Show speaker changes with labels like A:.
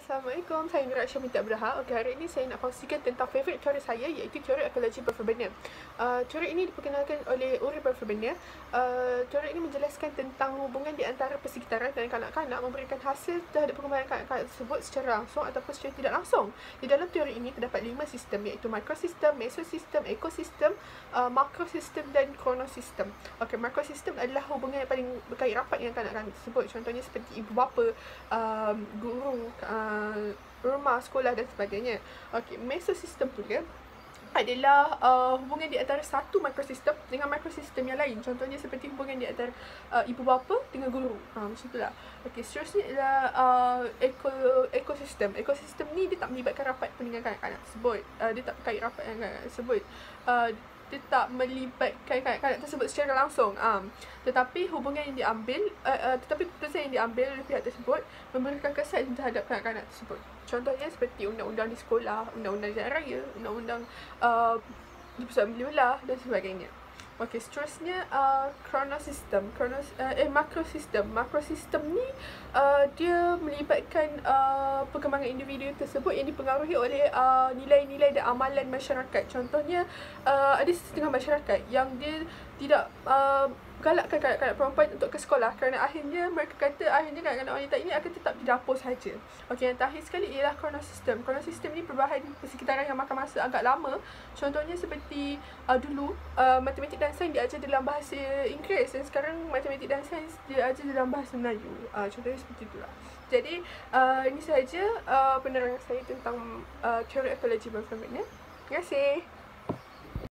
A: Assalamualaikum, saya Mira Syamita Abraha. Okey, hari ini saya nak kongsikan tentang favourite teori saya, iaitu teori ekologi berverbena. Teori ini diperkenalkan oleh Uri Berverbena. Teori ini menjelaskan tentang hubungan di antara persekitaran dan kanak-kanak memberikan hasil terhadap perkembangan kanak-kanak tersebut secara langsung ataupun secara tidak langsung. Di dalam teori ini terdapat 5 sistem, iaitu mikrosistem, mesosistem, ekosistem, makrosistem dan kronosistem. Okey, mikrosistem adalah hubungan yang paling berkait rapat dengan kanak-kanak tersebut. Contohnya seperti ibu bapa, guru, rumah, sekolah dan sebagainya. Okey, mesosistem pula adalah hubungan di antara satu mikrosistem dengan mikrosistem yang lain. Contohnya seperti hubungan di antara ibu bapa dengan guru. Macam itulah. Okey, seterusnya adalah ekosistem. Ekosistem ni dia tak melibatkan rapat pun dengan kanak-kanak tersebut. Dia tak berkait rapat dengan kanak-kanak tersebut. Dia tak melibatkan kanak-kanak tersebut secara langsung. Tetapi hubungan yang diambil, tetapi keputusan yang diambil oleh pihak tersebut memberikan kesan terhadap kanak-kanak tersebut. Contohnya seperti undang-undang di sekolah, undang-undang jalan raya, undang-undang di pusat belia dan sebagainya. Okey, seterusnya kronosistem. Makrosistem. Makrosistem ni dia melibatkan perkembangan individu tersebut yang dipengaruhi oleh nilai-nilai dan amalan masyarakat. Contohnya ada setengah masyarakat yang dia tidak galakkan kanak-kanak perempuan untuk ke sekolah kerana akhirnya mereka kata kanak-kanak wanita ini akan tetap di dapur sahaja. Okey, yang terakhir sekali ialah kronosistem. Kronosistem ni perubahan persekitaran yang makan masa agak lama. Contohnya seperti dulu matematik dan sains diajar dalam bahasa Inggeris dan sekarang matematik dan sains diajar dalam bahasa Melayu. Contohnya seperti itulah. Jadi ini sahaja penerangan saya tentang teori ekologi berverbena. Terima kasih.